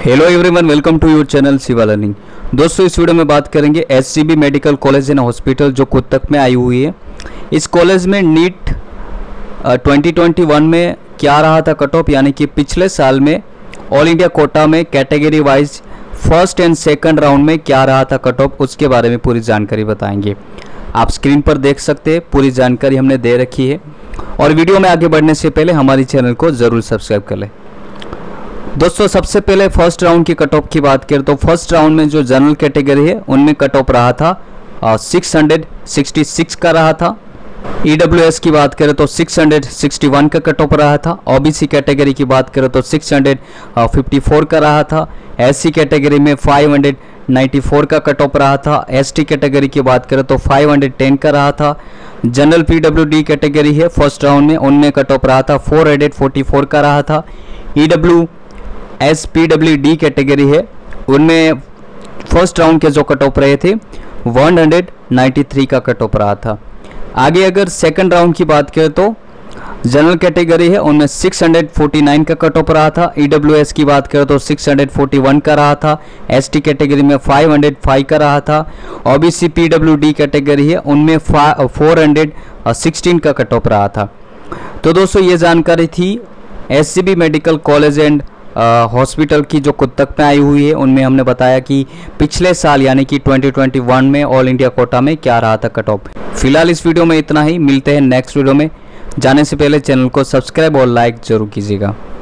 Hello everyone, welcome to your channel Shiva learning. दोस्तों, इस वीडियो में बात करेंगे SCB medical college and hospital जो कोटक में आई हुई है। इस कॉलेज में नीट 2021 में क्या रहा था कट ऑफ, यानी कि पिछले साल में ऑल इंडिया कोटा में category wise first and second round में क्या रहा था कट ऑफ, उसके बारे में पूरी जानकारी बताएंगे। आप स्क्रीन पर देख सकते हैं, पूरी जानकारी हमने दे रखी है। और वीडियो में आगे बढ़ने से पहले हमारी चैनल को ज़रूर सब्सक्राइब कर लें। दोस्तों, सबसे पहले फर्स्ट राउंड की कट ऑफ की बात करें तो फर्स्ट राउंड में जो जनरल कैटेगरी है उनमें कट ऑफ रहा था 666 का रहा था। ईडब्ल्यूएस की बात करें तो 661 का कट ऑफ रहा था। ओबीसी कैटेगरी की बात करें तो 654 का रहा था। एससी कैटेगरी में 594 का कट ऑफ रहा था। एसटी कैटेगरी की बात करें तो 510 का रहा था। जनरल पीडब्ल्यूडी कैटेगरी है फर्स्ट राउंड में, उनमें कट ऑफ रहा था 444 का रहा था। पीडब्ल्यूडी कैटेगरी है, उनमें फर्स्ट राउंड के जो कट ऑफ रहे थे 193 का कट ऑफ रहा था। आगे अगर सेकंड राउंड की बात करें तो जनरल कैटेगरी है, उनमें 649 का कट ऑफ रहा था। ईडब्ल्यूएस की बात करें तो 641 का रहा था। एसटी कैटेगरी में 505 का रहा था। ओबीसी पीडब्ल्यूडी कैटेगरी है, उनमें 416 का कट ऑफ रहा था। तो दोस्तों, ये जानकारी थी SCB medical college and hospital की जो कोटक में आई हुई है। उनमें हमने बताया कि पिछले साल यानी कि 2021 में ऑल इंडिया कोटा में क्या रहा था कट ऑफ। फिलहाल इस वीडियो में इतना ही, मिलते हैं नेक्स्ट वीडियो में। जाने से पहले चैनल को सब्सक्राइब और लाइक जरूर कीजिएगा।